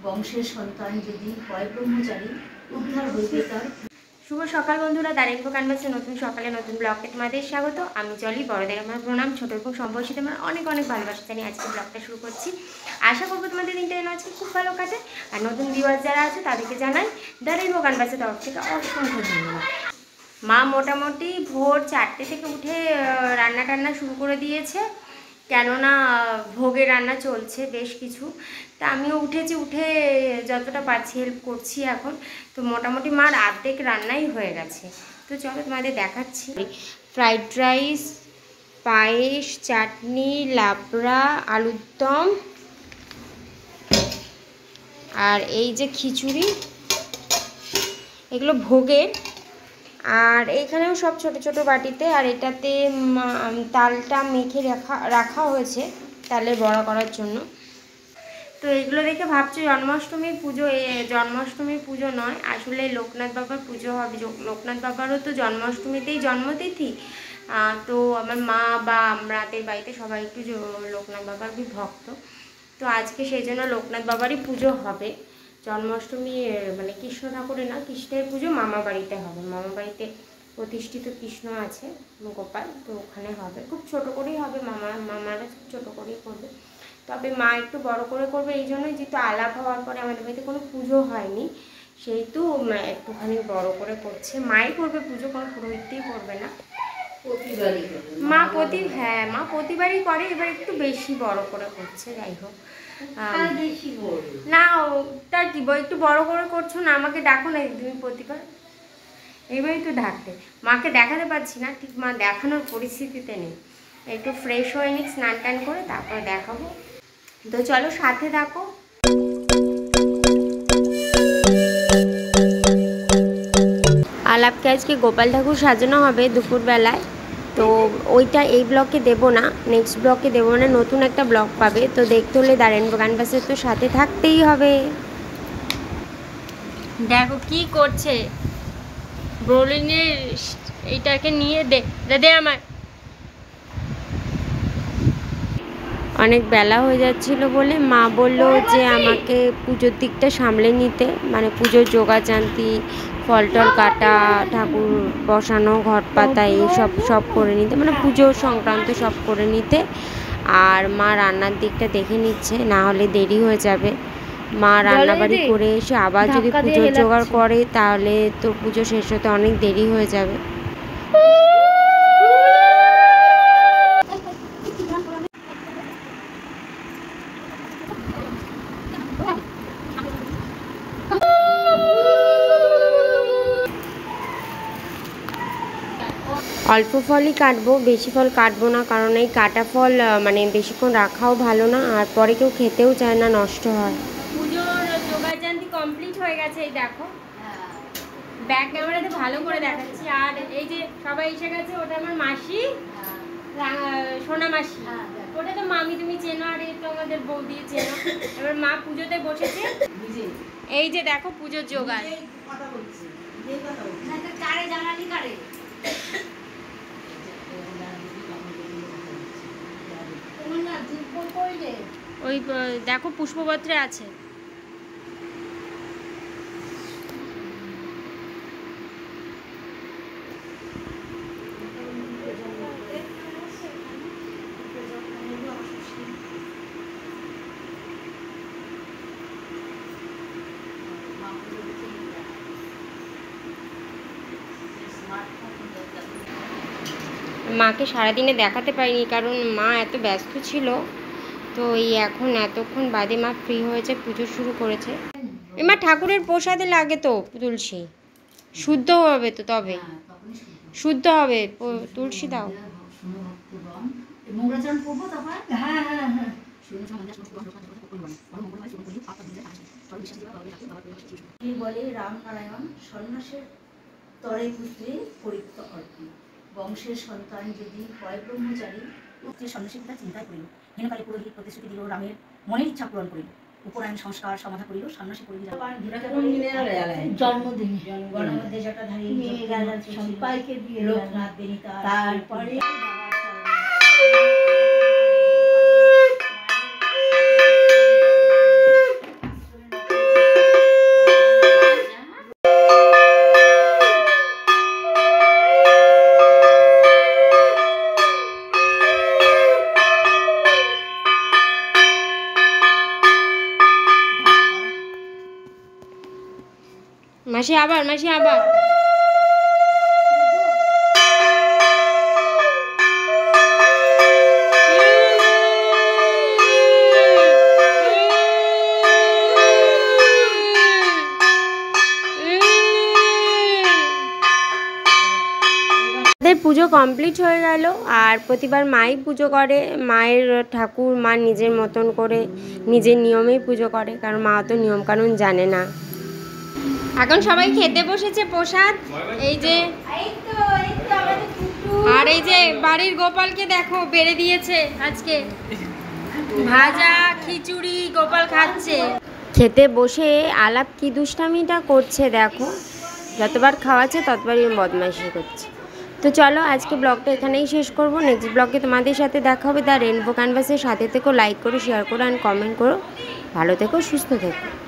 বংশের সন্তান যদি হয় ব্রহ্মচারী উদ্ধার হইবে তার। শুভ সকাল বন্ধুরা, দাঁড়িয়ে কানবাসে নতুন সকালে নতুন ব্লগে তোমাদের স্বাগত। আমি জলি, বড়দের আমার প্রণাম, ছোট এবং সম্পর্কিত আমার অনেক অনেক ভালোবাসা জানিয়ে আজকে ব্লগটা শুরু করছি। আশা করবো তোমাদের দিনটা যেন আজকে খুব ভালো কাটে। আর নতুন ভিউয়ার্স যারা আছে তাদেরকে জানাই দাঁড়িয়ে কানবাসের তরফ থেকে অসংখ্য ধন্যবাদ। মা মোটামুটি ভোর 4টে থেকে উঠে রান্না টান্না শুরু করে দিয়েছে, কেননা ভোগের রান্না চলছে বেশ কিছু। তা আমিও উঠেছি, উঠে যতটা পারছি হেল্প করছি এখন। তো মোটামুটি মার অর্ধেক রান্নাই হয়ে গেছে। তো চলো তোমাদের দেখাচ্ছি। ফ্রাইড রাইস, পায়েস, চাটনি, লাবড়া, আলুর দম, আর এই যে খিচুড়ি, এগুলো ভোগের। আর এইখানেও সব ছোট ছোট বাটিতে। আর এটাতে তালটা মেখে রাখা হয়েছে তালের বড়া করার জন্য। তো এগুলো দেখে ভাবছি জন্মাষ্টমীর পুজো। জন্মাষ্টমীর পুজো নয়, আসলে লোকনাথ বাবার পুজো হবে। লোকনাথ বাবারও তো জন্মাষ্টমীতেই জন্মতিথি। তো আমার মা বা আমাদের বাড়িতে সবাই একটু লোকনাথ বাবার ভক্ত। তো আজকে সেই জন্য লোকনাথ বাবারই পুজো হবে। জন্মাষ্টমী মানে কৃষ্ণ ঠাকুরের না, কৃষ্ণের পুজো মামা বাড়িতে হবে। মামা বাড়িতে প্রতিষ্ঠিত কৃষ্ণ আছে গোপাল, তো ওখানে হবে। খুব ছোট করেই হবে, মামারা ছোট করেই করবে। তবে মা একটু বড় করে করবে, এই জন্যই যেহেতু আলাপ হওয়ার পরে আমাদের বাড়িতে কোনো পুজো হয়নি, সেহেতু একটুখানি বড় করে করছে। মাই করবে পুজো, কোনো পুরোহিতই করবে না। মা প্রতিবারই করে, এবার একটু বেশি বড় করে করছে। যাই হোক, না ওটা কি একটু বড় করে করছো না, আমাকে ডাকো না তুমি প্রতিবার। এবারই তো ডাকতে, মাকে দেখাতে পারছি না ঠিক, মা দেখানোর পরিস্থিতিতে নেই। একটু ফ্রেশ হয়ে নিক, স্নান টান করে তারপর দেখাবো। তো চলো সাথে থাকো। আলাপকে আজকে গোপাল ঠাকুর সাজানো হবে দুপুরবেলায়। তো ওইটা এই ব্লকে দেবো না, নেক্সট ব্লকে দেবো, না নতুন একটা ব্লগ পাবে। তো দেখতে হলে দাঁড়ান গানবাসের তো সাথে থাকতেই হবে। দেখো কি করছে, ব্রোলিনের এইটাকে নিয়ে দে আমার। অনেক বেলা হয়ে যাচ্ছিল বলে মা বললো যে আমাকে পুজোর দিকটা সামলে নিতে, মানে পুজোর জোগাড়জান্তি, ফল টল কাটা, ঠাকুর বসানো, ঘট পাতা, এইসব সব করে নিতে, মানে পুজো সংক্রান্ত সব করে নিতে। আর মা রান্নার দিকটা দেখে নিচ্ছে, না হলে দেরি হয়ে যাবে। মা রান্নাবাড়ি করে এসে আবার যদি পুজোর জোগাড় করে তাহলে তো পুজো শেষ হতে অনেক দেরি হয়ে যাবে। অল্প ফলই কাটবো, বেশি ফল কাটবো না, কারণ এই কাটা ফল মানে বেশিক্ষণ রাখাও ভালো না, আর পরে কেউ খেতেও চায় না, নষ্ট হয়। পুজোর জোগাড়জান্তি কমপ্লিট হয়ে গেছে, এই দেখো ব্যাক ক্যামেরাতে ভালো করে দেখাচ্ছি। আর এই যে সবাই এসে গেছে, ওটা আমার মাসি, সোনা মাসি, ওটা তো মামি তুমি চেনো, আর এই তো আমাদের বৌদি চেনো। এবার মা পুজোতে বসেছে, এই যে দেখো পুজোর জোগাড়। ওই দেখো পুষ্পপত্রে আছে। মাকে সারাদিনে দেখাতে পারিনি, কারণ মা এত ব্যস্ত ছিল। তো এই এখন এতক্ষণ বাদে মা ফ্রি হয়েছে, পুজো শুরু করেছে। মা ঠাকুরের প্রসাদে লাগে তো তুলসী, শুদ্ধ হবে তো, তবে শুদ্ধ হবে। তুলসী দাও। বলে রামনারায়ণ সন্ন্যাসের তরে পুত্রে পরিত্য অর্পণ। বংশের সন্তান যদি হয় ব্রহ্মচারী পুত্রের সন্ন্যাসী পিতা চিন্তায় করিল। হেনকালে পুরোহিত প্রতিশ্রুতি দিল, রামের মনের ইচ্ছা পূরণ করিল। উপরায়ণ সংস্কার সমাধা করিল, সন্ন্যাসী করিল জন্মদিন গণমধ্যে জটাধারী সবাইকে দিয়ে লোকনাথ বেনিতা। তারপরে মাসি আবার, মাসি আবার। পুজো কমপ্লিট হয়ে গেল। আর প্রতিবার মাই পুজো করে, মায়ের ঠাকুর মা নিজের মতন করে নিজের নিয়মেই পুজো করে, কারণ মা তো নিয়মকানুন জানে না। এখন সবাই খেতে বসেছে প্রসাদ, এই যে। আর এই যে বাড়ির গোপালকে দেখো বেড়ে দিয়েছে আজকে ভাজা খিচুড়ি, গোপাল খাচ্ছে। খেতে বসে আলাপ কি দুষ্টামিটা করছে দেখো, যতবার খাওয়াচ্ছে ততবারই বদমাইশি করছে। তো চলো আজকে ব্লগটা এখানেই শেষ করব। নেক্সট ব্লগে তোমাদের সাথে দেখা হবে। দ্য রেইনবো ক্যানভাসের সাথে থেকো, লাইক করো, শেয়ার করো অ্যান্ড কমেন্ট করো। ভালো থেকো, সুস্থ থেকো।